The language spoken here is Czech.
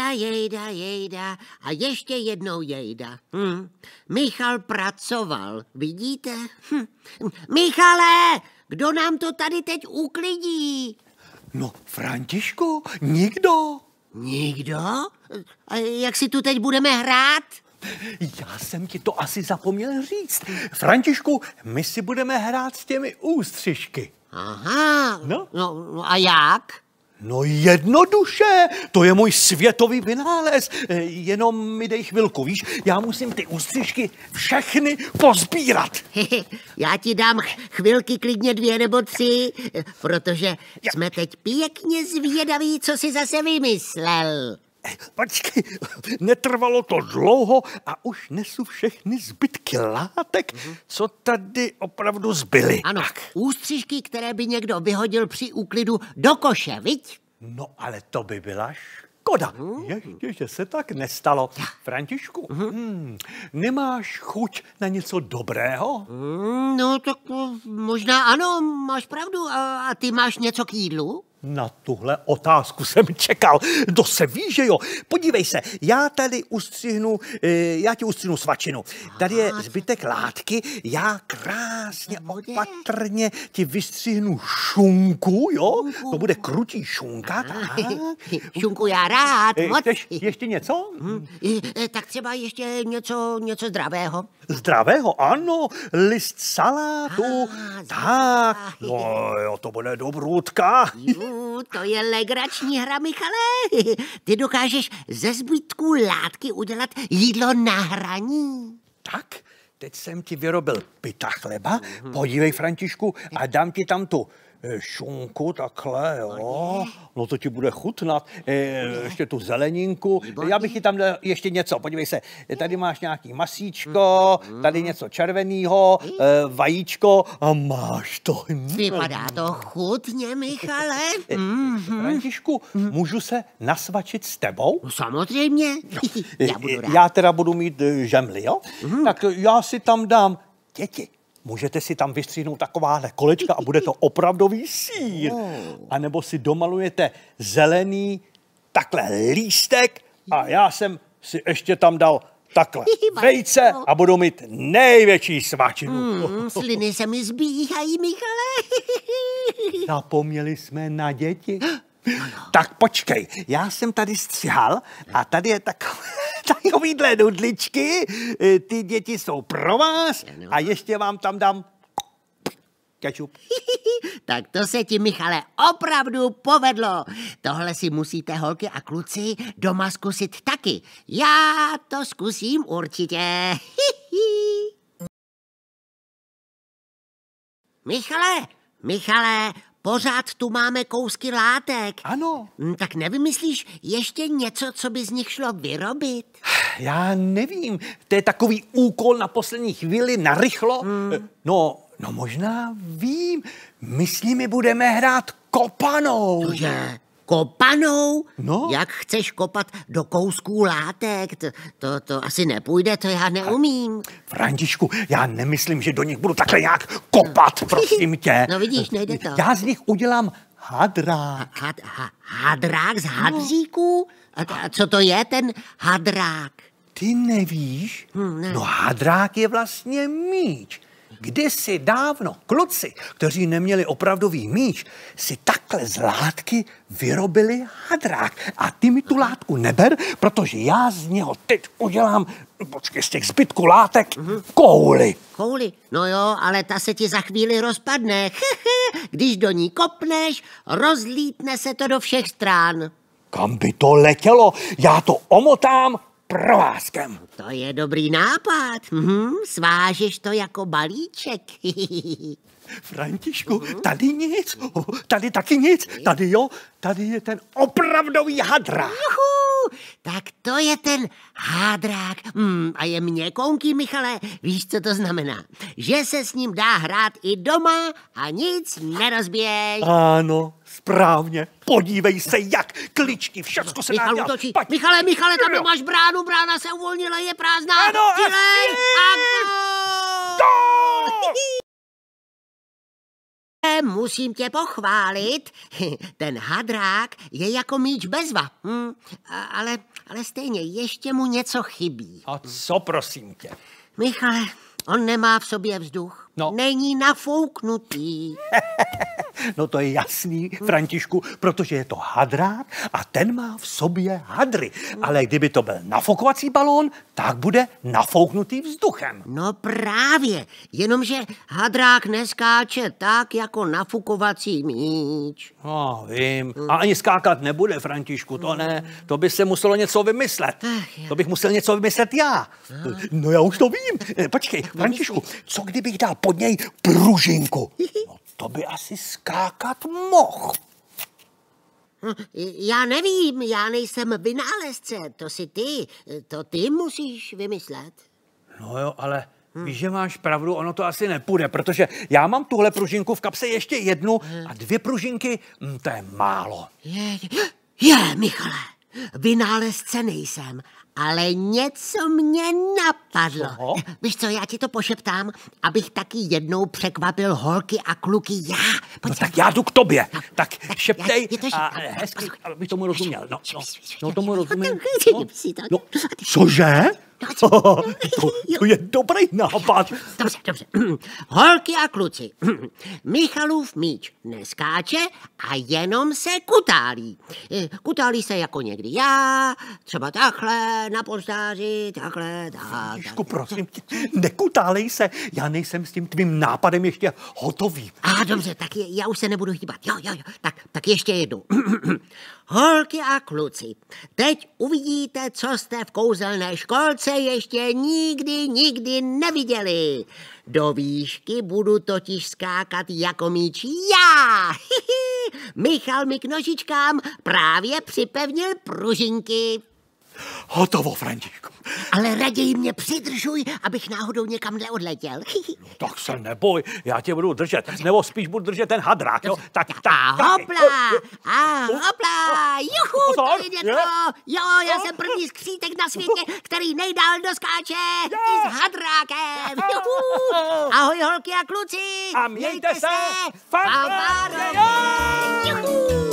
jejda a ještě jednou jejda. Michal pracoval, vidíte? Michale, kdo nám to tady teď uklidí? No, Františku, nikdo. Nikdo? A jak si tu teď budeme hrát? Já jsem ti to asi zapomněl říct. Františku, my si budeme hrát s těmi ústřižky. Aha, no a jak? No jednoduše, to je můj světový vynález. Jenom mi dej chvilku, víš, já musím ty ústřižky všechny pozbírat. Já ti dám chvilky klidně 2 nebo 3, protože jsme teď pěkně zvědaví, co jsi zase vymyslel. Počkej, netrvalo to dlouho a už nesu všechny zbytky látek, co tady opravdu zbyly. Ano, ústřižky, které by někdo vyhodil při úklidu do koše, viď? No, ale to by byla škoda. Ještě, že se tak nestalo. Františku, nemáš chuť na něco dobrého? No, tak možná ano, máš pravdu. A ty máš něco k jídlu? Na tuhle otázku jsem čekal. To se ví, že jo. Podívej se, já ti ustřihnu svačinu. Tady je zbytek látky, já krásně opatrně ti vystřihnu šunku, jo? To bude krutí šunka. Šunku já rád. Chceš ještě něco? Tak třeba ještě něco zdravého. Zdravého, ano, list salátu. Tak, no jo, to bude dobrůdka. To je legrační hra, Michale. Ty dokážeš ze zbytků látky udělat jídlo na hraní. Tak, teď jsem ti vyrobil pyta chleba. Podívej, Františku, a dám ti tam tu šunku, takhle, jo. No to ti bude chutnat. Ještě tu zeleninku. Já bych ti tam dal ještě něco. Podívej se, tady máš nějaký masíčko, tady něco červeného, vajíčko a máš to. Vypadá to chutně, Michale. Františku, můžu se nasvačit s tebou? No, samozřejmě. Já budu rád. Já teda budu mít žemli, jo? Tak já si tam dám děti. Můžete si tam vystříhnout takováhle kolečka a bude to opravdový sýr. A nebo si domalujete zelený takhle lístek a já jsem si ještě tam dal takhle vejce a budu mít největší svačinu. Sliny se mi zbíhají, Michale. Zapomněli jsme na děti. Tak počkej, já jsem tady střihal a tady je takovýhle nudličky, ty děti jsou pro vás a ještě vám tam dám kečup. Tak to se ti, Michale, opravdu povedlo. Tohle si musíte, holky a kluci, doma zkusit taky. Já to zkusím určitě. Michale, pořád tu máme kousky látek. Ano. Tak nevymyslíš ještě něco, co by z nich šlo vyrobit? Já nevím, to je takový úkol na poslední chvíli, narychlo. No možná vím, my s nimi budeme hrát kopanou. Cože? Kopanou? No. Jak chceš kopat do kousků látek? To asi nepůjde, to já neumím. Františku, já nemyslím, že do nich budu takhle nějak kopat, prosím tě. No vidíš, nejde to. Já z nich udělám hadrák. Hadrák z hadříků? A co to je ten hadrák? Ty nevíš? Ne. No hadrák je vlastně míč. Kdysi dávno kluci, kteří neměli opravdový míč, si takhle z látky vyrobili hadrák. A ty mi tu látku neber, protože já z něho teď udělám, počkej, z těch zbytků látek, kouli. Kouli? No jo, ale ta se ti za chvíli rozpadne. Když do ní kopneš, rozlítne se to do všech stran. Kam by to letělo? Já to omotám provázkem. To je dobrý nápad. Svážeš to jako balíček. Františku, tady nic, tady taky nic, tady jo, tady je ten opravdový hadrák. Tak to je ten hadrák. A je měkonký, Michale. Víš, co to znamená? Že se s ním dá hrát i doma a nic nerozbiješ. Ano, správně. Podívej se, jak kličky, všecko se Michal dá útočí. dělat. Michale, tam máš bránu, brána se uvolnila, je prázdná. Ano, Střílej a gól! musím tě pochválit. Ten hadrák je jako míč bezva. Ale stejně ještě mu něco chybí. A co, prosím tě? Michale, on nemá v sobě vzduch. No. Není nafouknutý. No to je jasný, Františku, protože je to hadrák a ten má v sobě hadry. Ale kdyby to byl nafukovací balón, tak bude nafouknutý vzduchem. No právě, jenomže hadrák neskáče tak jako nafukovací míč. No, vím. A ani skákat nebude, Františku, to ne. To by se muselo něco vymyslet. To bych musel něco vymyslet já. No já už to vím. Počkej, Františku, co kdybych dal pod něj pružinku? No, to by asi skákat mohl. Já nevím, já nejsem vynálezce, to jsi ty. To ty musíš vymyslet. No jo, ale víš, že máš pravdu, ono to asi nepůjde, protože já mám tuhle pružinku v kapse ještě jednu a 2 pružinky, to je málo. Je, Michale, vynálezce nejsem, ale něco mě napadlo. Co? Víš co, já ti to pošeptám, abych taky jednou překvapil holky a kluky já. No tak já jdu k tobě. Tak šeptej je to a šeptám. hezky, abych tomu rozuměl. No tomu rozumím. No. No, cože? To je dobrý nápad. Dobře. Holky a kluci, Michalův míč neskáče a jenom se kutálí. Kutálí se jako někdy já, třeba takhle, na polštáři, takhle, Ježišku, prosím tě, nekutálej se, já nejsem s tím tvým nápadem ještě hotový. Dobře, tak já už se nebudu hýbat. Jo. Tak ještě jednou. Holky a kluci, teď uvidíte, co jste v kouzelné školce ještě nikdy neviděli. Do výšky budu totiž skákat jako míč já. Michal mi k nožičkám právě připevnil pružinky. Hotovo, Františku. Ale raději mě přidržuj, abych náhodou někam neodletěl. Tak se neboj, já tě budu držet, nebo spíš budu držet ten hadrák, jo? Tak. Hopla, juchu, Pozor, to je něco. Jo, já jsem první skřítek na světě, který nejdál doskáče. Ty s hadrákem. Juhu. Ahoj, holky a kluci. A mějte se fanfárově. Juhu.